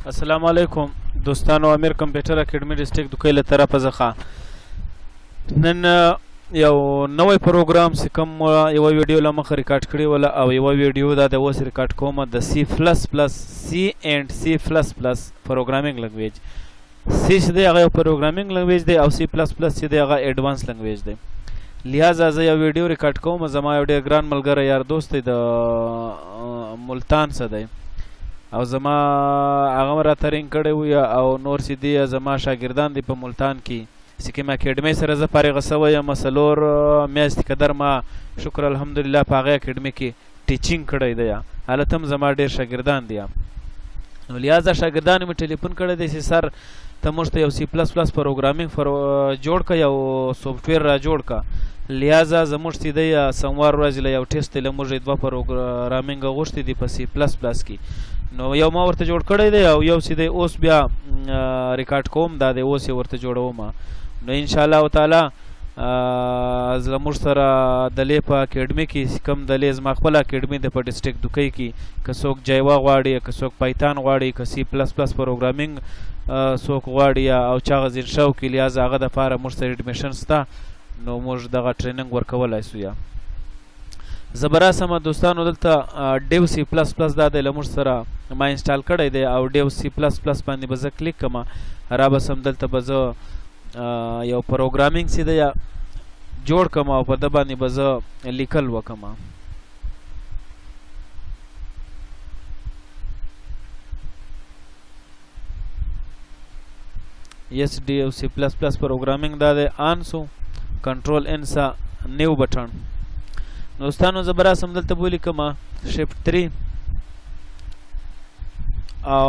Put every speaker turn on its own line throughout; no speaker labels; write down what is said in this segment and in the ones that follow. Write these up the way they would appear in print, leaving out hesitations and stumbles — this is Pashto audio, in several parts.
السلام علیکم دوستانو. امیر کمپیوټر اکیډمي ډسټریکټ دوکۍ له طرفه څخه نن یو نوی پروګرام چې کوم یوه ویډیو له مخه ریکارډ کړې وله او یوه ویډیو دا د اوس ریکارډ کومه د سی پلس پلس سی اینډ سی پلس پلس پروګرامینګ لنګویج. سی چې دی هغه یو پروګرامینګ لنګویج دی او سی پلس پلس چې دی هغه ایډوانس لنګویج دی. لہذا زه یو ویډیو ریکارډ کوم. زما یو ډېر ګران ملګری یار دوست دی د ملتان څه دی او زما هغه راته رینګ کړی و او نور چې دي زما شاګردان دي په ملتان کې چې کوم اکیډمۍ سره زه فارغه سوی یم 4 میاشتې قدر ما شکر الحمدلله په هغې اکیډمۍ کې ټیچینګ کړی دی. هلته هم زما ډېر شاګردان دي. نو لہذا شاګردانو مې ټلیفون کړی دی چې سر ته موږ ته یو سی پلس پلس پروګرامینګ جوړ کړه، یو سافټویر را جوړ کړه. لہذا زموږ چې دی سموار ورځې له یو ټیسټ دی له موږ 2 پروګرامینګ غوښتي دي په سی پلس پلس کې. نو یو ما ورته جوړ کړی دی او یو چې دی اوس بیا ریکارډ کوم دا دی اوس یې ورته جوړوم. نو انشاءالله تعالی زموږ سره دلې په اکیډمۍ کې کوم دلې زما خپله اکیډمۍ دی په ډسټریکټ دوکۍ کې که څوک جیوا غواړي که څوک پایتان غواړي که سی پلس پلس پروګرامینګ څوک غواړي او چا هغه ځین شوق وي لہذا هغه دپاره موږ سره اډمیشن شته. نو موږ دغه ټریننګ ورکولی سو. یا زه به راسمه دوستانو دلته ډیو سی پلس پلس دا دی له موږ سره ما انسټال کړی دی او ډیو سی پلس پلس باندې به زه کلیک کړم را به سم دلته به زه یو پروګرامینګ چې دی جوړ کړم او په ده باندې به زه لیکل وکړم. یس ډیو سی پلس پلس پروګرامینګ دا دی آن سو کنټرول ان سا نیو بټن. دوستانو زه به راسم دلته به ولیکم شفټ 3 او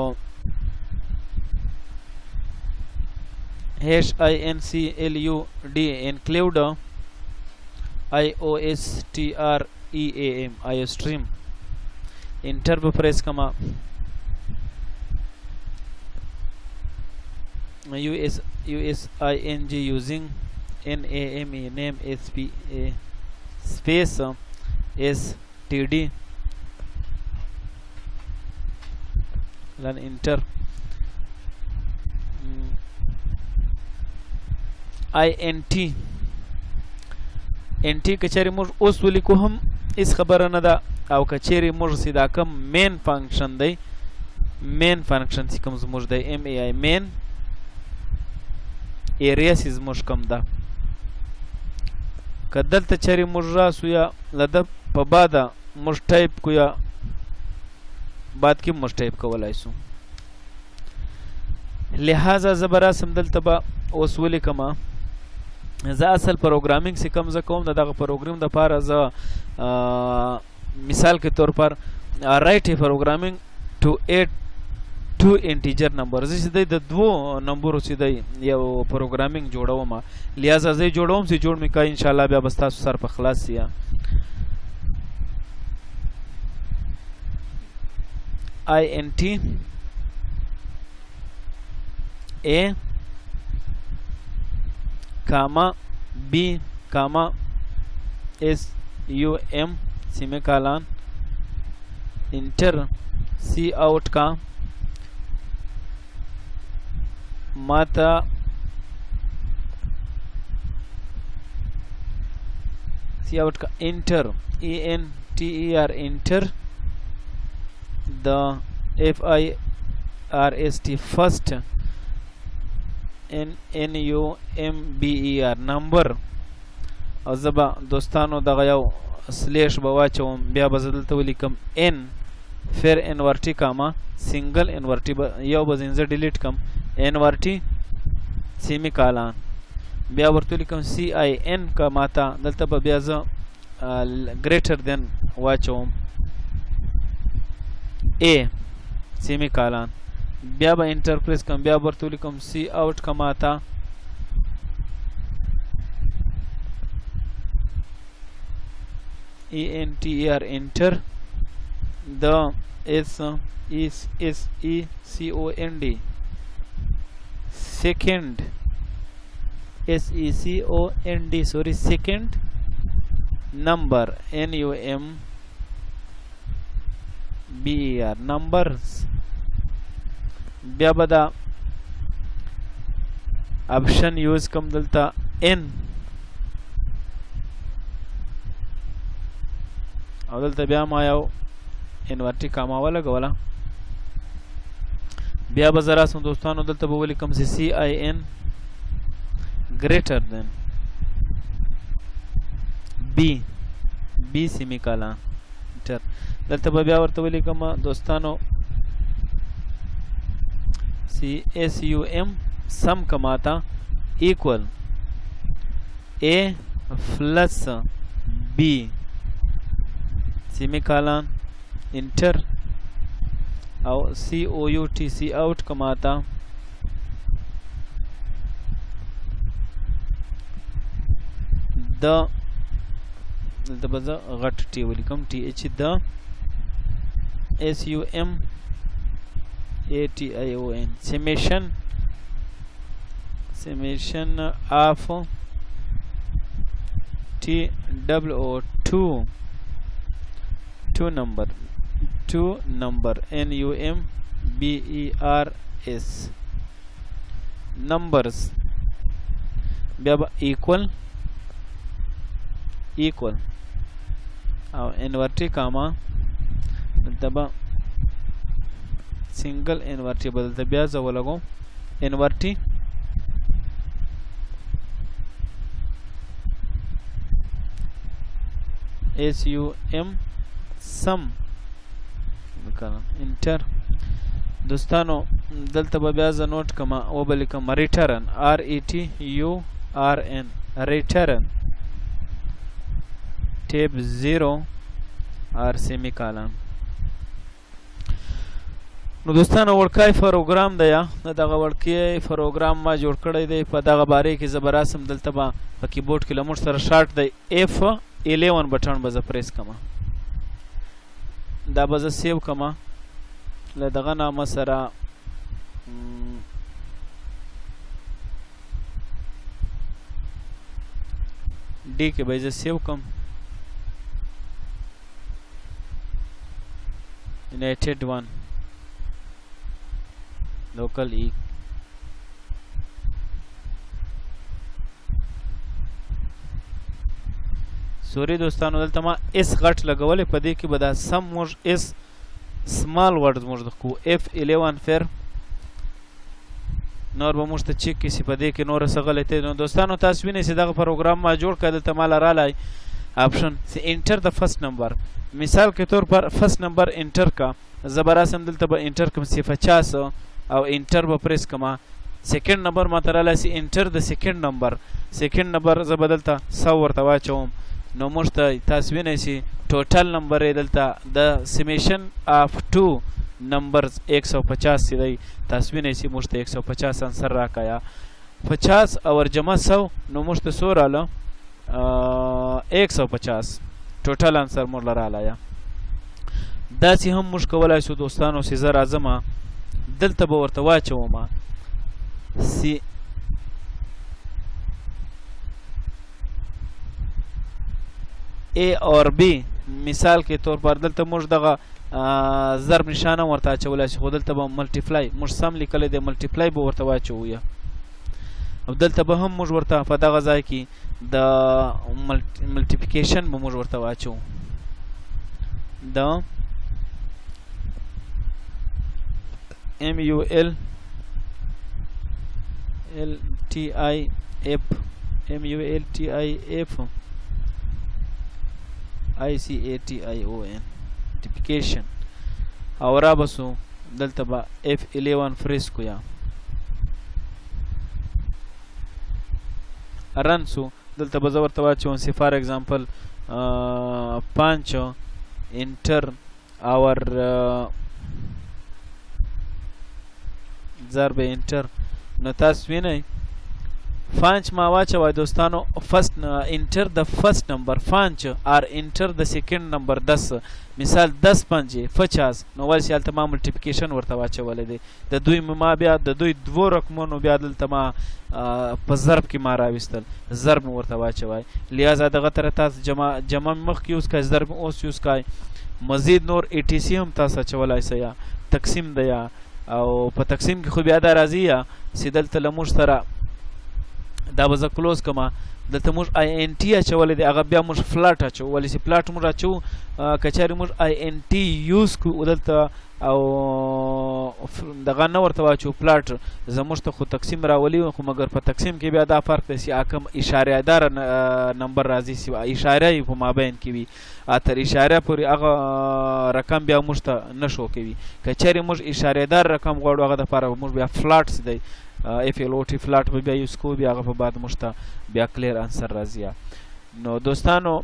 HINCLUD include IOSTREAM IOStream انټر به پریس کما USING using NAME name SPA space STD then enter INT کچری موږ اوس ولیکو هم هیڅ خبره نه ده او کچری موږ چې دا کوم مین فنکشن دی مین فنکشن چې کوم زموږ دی MAI مین ایریا چې زموږ کوم ده که دلته چرې موږ راسو یا له ده په باده موږ ټایپ کو یا بعد کې موږ ټایپ کولی سو. لہذا زه به راسم دلته به اوس ولیکم زه اصل پروګرامینګ چې کوم زه کوم د دغه پروګرام دپاره زه مثال کے طور پر رائټ پروګرامینګ ټو ایټ 2 انټیجر نمبر زه چې دی د 2 نمبرو چې دی یو پروګرامینګ جوړوم. لہذا زه یې جوړوم چې جوړ مې کړه انشاءالله بیا به ستاسو سر په خلاص سي. INT A کاما B کاما SUM سیمیکالان انٹر سی آؤٹ کا ماتا سی آؤٹ کا انٹر ENTER انٹر the FIRST first NUMBER نمبر او زبا دوستانو دغه یو سلیش به واچوم بیا به زه دلته ولیکم N فیر انورټي کاما سنګل انورټي یو به زه ډیلیټ کم انورټي سیمی کالان بیا ورته ولیکم CIN کا ماته دلته به بیا زه ګریټر دین واچوم A سیمی کالان بیا به انټر پریس کم بیا ورته ولیکم سی آؤٹ کا ماته ENTER انټر د SECOND second SECOND sorry second number NUMBER numbers بیا به دا اپشن یوز کم دلته ان او دلته بیا ما یو انورټي کاما ولګوله بیا به زه راسم دوستانو دلته به ولیکم چې سی آی ان greater than B semicolon enter دلته به بیا ورته ولیکم دوستانو CSUM sum کماتا equal A plus B semicolon enter او COUT cout کماتا د دلته به زه غټ ټي ولیکم TH د SUMATION summation of TWO2 number NUMBERS numbers بیا به equal او انورټي کاما دلته به سنگل انورټي به دلته بیا زه ولګوم انورټي SUM sum انټر دوستانو دلته به بیا زه نوٹ کما او به لیکم return RETURN return tab 0 or semicolon نو دوستانو وړکای پروګرام دی دغه وړکای پروګرام ما جوړ کړی دی په دغه باره کې زه به راسم دلته به په کیبورډ کې له موږ سره شارټ دی F11 بټن به زه پریس کما دا به زه سیو کما له دغه نامه سره डी کې به زه سیو کم United 1 local E سوري دوستانو دلته ما اس غټ لګولې په دې کې به دا سم موږ اس سمال ورډز موږ دخو F11 فر نور به موږ ته چیک کیسي په دې کې نور څه غلطي نو دوستانو تاسو وینئ چې دغه پروګرام ما جوړ کړ دلته ما لرالای آپشن سے انټر د فرست نمبر مثال के तौर पर first number inter का जबरासम दलता ब इंटर कम से 50 और इंटर ब प्रेस कमा सेकंड नंबर मातराला से इंटर द सेकंड नंबर जबदलता 100 वर्ता वाचोम नो मुस्त तस्वीर सी टोटल नंबर दलता the summation of two numbers 150 से तस्वीर सी मुस्त 150 आंसर राकाया 50 और जमा 100 नो मुस्त 100 आला 150 टोटल आंसर मोर लरालाया داسې هم موږ کولای شو دوستانو چې زه راځم دلته به ورته واچوم سی A اور B مثال के तौर पर دلته موږ دغه ضرب نشانه ورته اچولای شو دلته به ملټیپلای موږ سم لیکلی دی ملټیپلای به ورته واچو یا او دلته به هم موږ ورته په دغه ځای کې د ملټیپلیکیشن به موږ ورته واچو د MULTIF ICATION multiplication او را بسو دلته به F11 فریز کو یا رن سو دلته به زه ورته واچوم سی فار ایگزامپل 5 انټر اور ضرب انټر نو تاسو وینئ 5 ما واچوئ دوستانو فرست انټر د فرست نمبر 5 اور انټر د سیکنډ نمبر 10 مثال 10 5 50 نو ورسې هلته ما ملټیپلیکیشن ورته واچولی دی د دوی ما بیا د دوی دوو رقمونو بیا دلته ما په ضرب کې ما راویستل ضرب مې ورته واچوئ لہذا دغه طرح تاسو جمع مخکې یوز کړئ ضرب اوس یوز کړئ مزید نور ATC هم تاسو اچولی سئ یا تقسیم ده یا او په تقسیم کې خو بیا دا راځي چې دلته له موږ سره دا به زه کلوز کړم. دلته موږ آی ان ټي اچولی دی، هغه بیا موږ فلاټ اچو. ولې چې فلاټ موږ اچو که چېرې موږ آی ان ټي یوز کړو دلته او دغه نه ورته واچو فلاټ، زموږ ته خو تقسیم راولي خو مګر په تقسیم کې بیا دا فرق دی چې کوم اشاریه داره نمبر راځي چې اشاریه یې په مابین کې وي تر اشاریه پورې هغه رقم بیا موږ ته نه شو کوي. که چېرې موږ اشاریه دار رقم غواړو هغه دپاره موږ بیا فلاټ چې دی اف ایل او ټي فلاټ به بیا یوز کوو، بیا هغه په بعد موږ ته بیا کلیر انسر راځي. نو دوستانو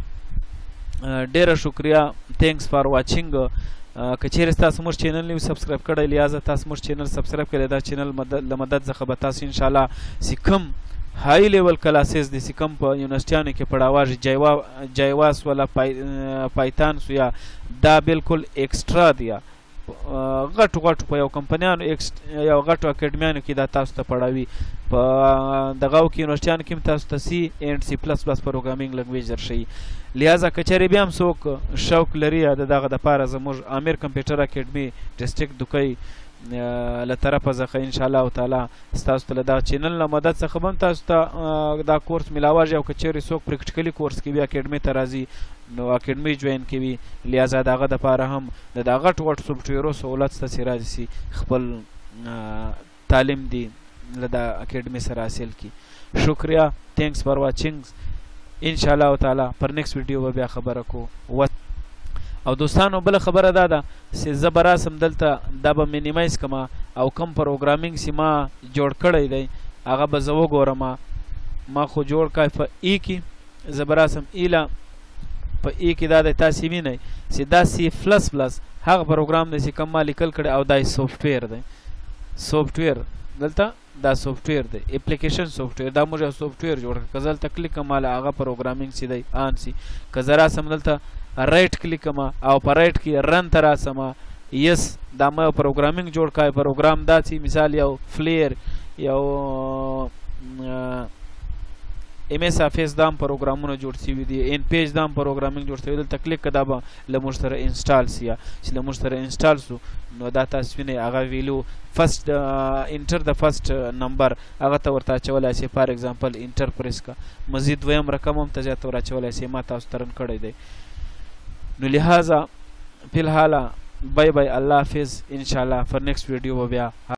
ډیره شکریه، تھینکس فار واچینګ. که چیرې تاسو موږ چینل نه سبسکرایب کړی لہذا تاسو موږ چینل سبسکرایب کړئ. دا چینل له مدد څخه به تاسو انشاءالله چې کوم های لیول کلاسز دي چې کوم په یونیورسټیانو کې پړاواژ جایواز ولا پایتان سو یا دا بالکل ایکسټرا دی غټو غټو په یو کمپنیانو یو غټو اکیډمیانو کې دا تاسو ته پړاوي. په دغه کې یونیورسټیانو کې تاسو ته سی اینډ سی پلس پلس پروګرامینګ لنګویج درشي. لہذا که چېرې بیا هم څوک شوق لري د دغه دپاره زموږ امیر کمپیوټر اکیډمي ډسټرکټ دوکۍ له طرفه څخه انشاءالله تعالی ستاسو ته له دغه چینل نه مدد څخه به هم تاسو ته دا کورس میلاوږي. او که چېرې څوک پریکټیکلي کورس کوي اکیډمۍ ته راځي نو اکیډمۍ جوین کوي، لہذا د هغه دپاره هم د دا غټ غټ سافټویرو سهولت شته چې راځي چې خپل تعلیم دی له دا اکیډمۍ سره حاصل کړي. شکریه، تھینکس فار واچینګ. انشاءالله تعالی پر نیکسٹ ویډیو به بیا خبره کوو. او دوستانو بله خبره دا ده چې زه به راسم دلته دا به مینیمایز کړم او کوم پروګرامینګ چې ما جوړ کړی دی هغه به زه وګورم. ما خو جوړ کړی په ای کې، زه به راسم ایله په ای کې دا دی تاسې وینئ چې دا سی پلس پلس هغه پروګرام دی چې کوم ما لیکل کړی او دا سافټویر دی. سافټویر دلته دا سافټویر دی اپلیکیشن سافټویر، دا موږ یو سافټویر جوړ کړ. که زه دلته کلیک کړم هغه پروګرامینګ چې دی آن سي. که زه راسم دلته رایټ کلیک کړم او په رایټ کې رن ته راسم یس دا ما یو پروګرامینګ جوړ کړی. پروګرام دا چې مثال یو فلیر یو ایم ایس افیس دا هم پروګرامونه جوړ شوي دي، ان پیج دا هم پروګرامینګ جوړ شوی. دلته کلیک کړه دا به له موږ سره انسټال سي. چې له موږ سره انسټال سو نو دا تاسو وینئ هغه ویلو فرست انټر د فرست نمبر هغه ته ورته اچولی سي. فار ایگزامپل انټر پریس کا مزید دویم رقم هم ته زیات ور اچولی سي. ما تاسو ته رن کړی دی. نو لہذا فی الحال بای بای، الله حافظ. انشاءالله فر نیکسٹ ویډیو به بیا